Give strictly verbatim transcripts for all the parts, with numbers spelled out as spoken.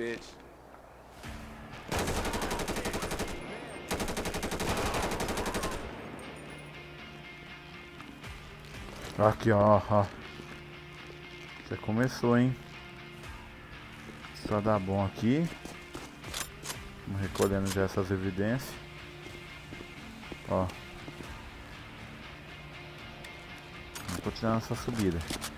bitch. Aqui, ó, ó. Já começou, hein? Só dá bom aqui. Vamos recolhendo já essas evidências. Ó. Vamos continuar nossa subida.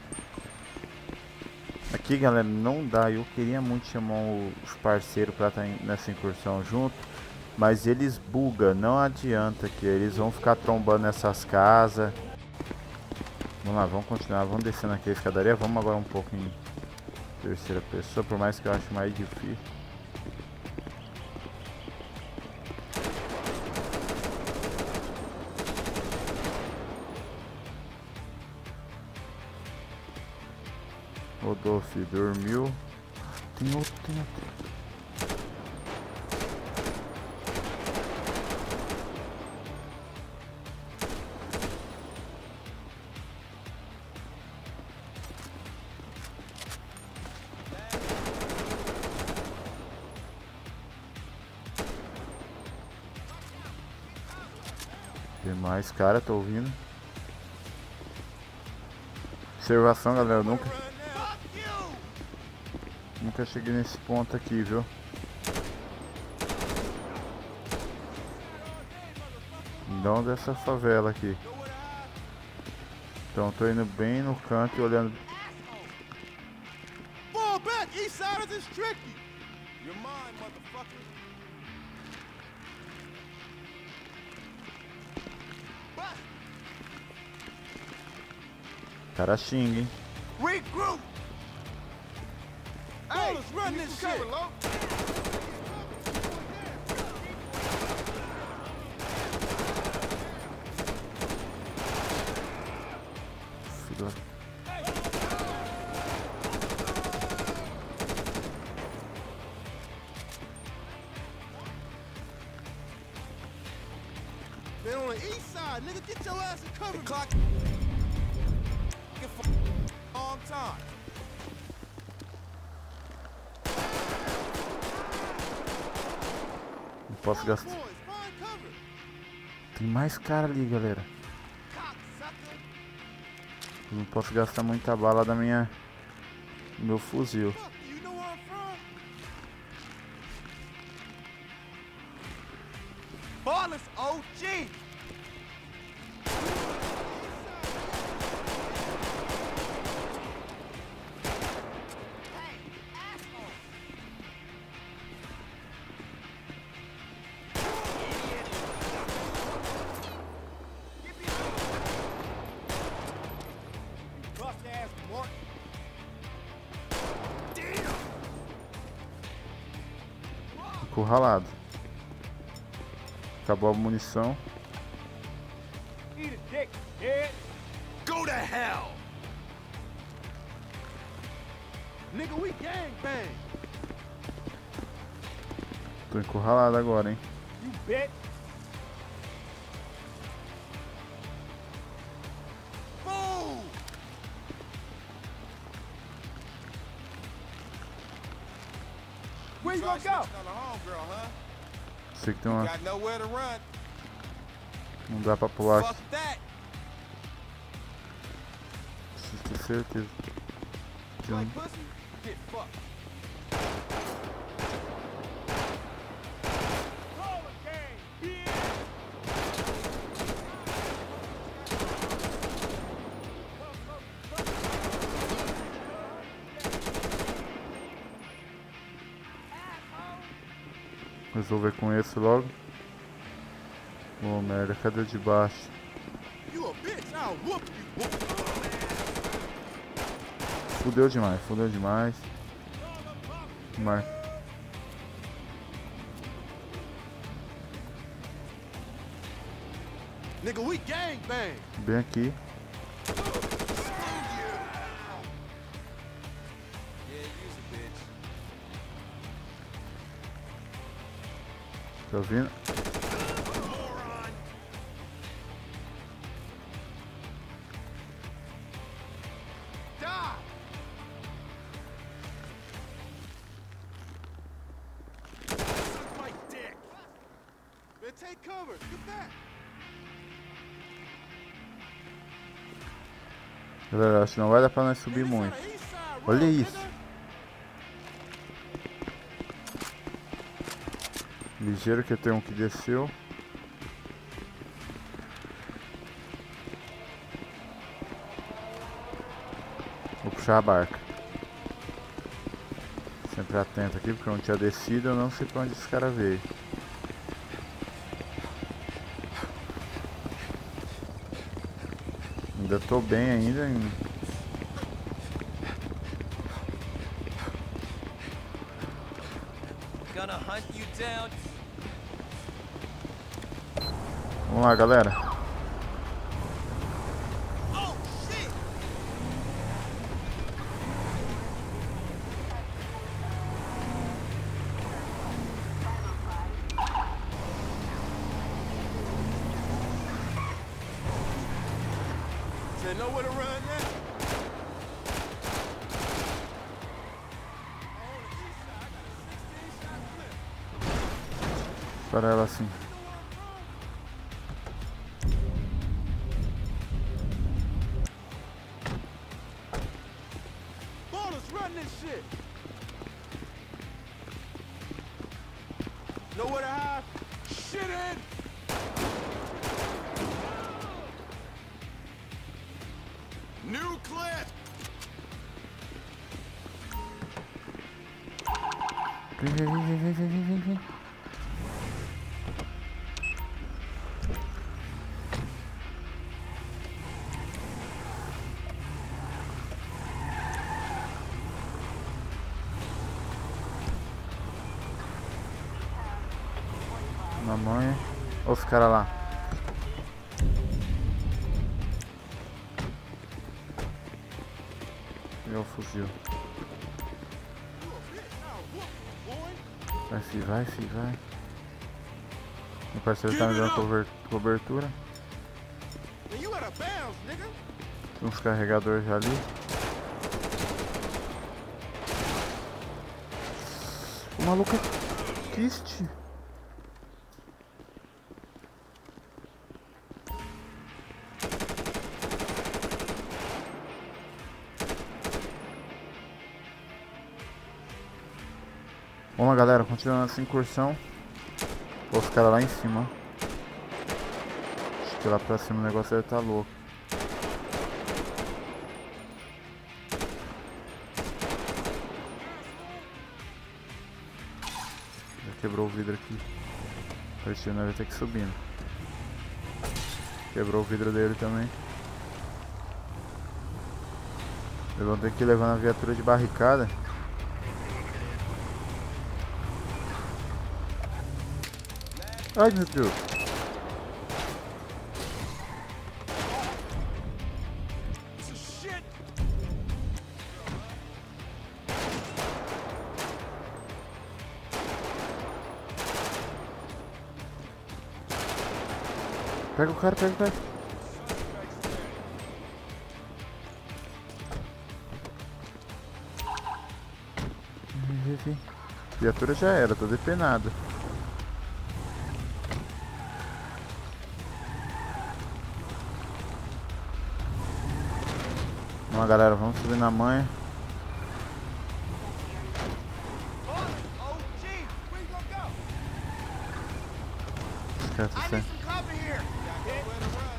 Aqui, galera, não dá. Eu queria muito chamar os parceiros pra estar nessa incursão junto, mas eles bugam, não adianta que eles vão ficar trombando nessas casas. Vamos lá, vamos continuar, vamos descendo aqui a escadaria. Vamos agora um pouco em terceira pessoa, por mais que eu ache mais difícil. Rodolfo dormiu. Tem outro, tem outro. Tem mais cara, tô ouvindo. Observação, galera, eu nunca Nunca cheguei nesse ponto aqui, viu? Não dessa favela aqui. Então tô indo bem no canto e olhando. Fall back, east side is tricky. You're mine, motherfucker. Cara xinga, hein? Regroup. Hey, let's run this shit. Filho. They're on the east side, nigga. Get your ass in cover. The clock. For long time. Não posso gastar. Tem mais cara ali, galera. Eu não posso gastar muita bala da minha do meu fuzil. Ballas O G. Encurralado. Acabou a munição. Go to hell. Nigga, we gang bang. Tô encurralado agora, hein? You bitch. Boom. Where you gonna go? Sei que tem uma. Got nowhere to run. Não dá pra pular Fuck aqui. that. Preciso ter certeza. Tem Like um- pussy? Get fucked. Resolver com esse logo. Ô, merda, cadê o de baixo? You a bitch, I'll whoop you. Fudeu demais, fudeu demais. Mar... Nigga, we gang bang. Bem aqui. Tá ouvindo? cover. Get back. Galera, acho que não vai dar pra nós subir muito. Olha isso. Ligeiro que tem um que desceu. Vou puxar a barca. Sempre atento aqui, porque eu não tinha descido, eu não sei pra onde esse cara veio. Ainda tô bem ainda. Em... Vamos lá, galera. They know where to run now. Para ela assim. Ballers, run this shit. Know where to hide? Shit in. New clip. Vem, vem, vem, vem, vem, vem, vem, vem. Mamãe. Olha os caras lá. E o fuzil. Vai, fi, vai, fi, vai. Meu parceiro tá me dando cover- cobertura. Tem uns carregadores já ali. O maluco é triste. Vamos lá, galera, continuando essa incursão. Vou ficar lá em cima. Acho que lá pra cima o negócio deve estar louco. Já quebrou o vidro aqui. O Cristiano vai ter que ir subindo. Quebrou o vidro dele também. Eles vão ter que ir levando a viatura de barricada. Ai, meu Deus. Pega o cara, pega o cara. A viatura já era, tô depenado. Vamos lá, galera, vamos subir na manha. Os caras estão saindo.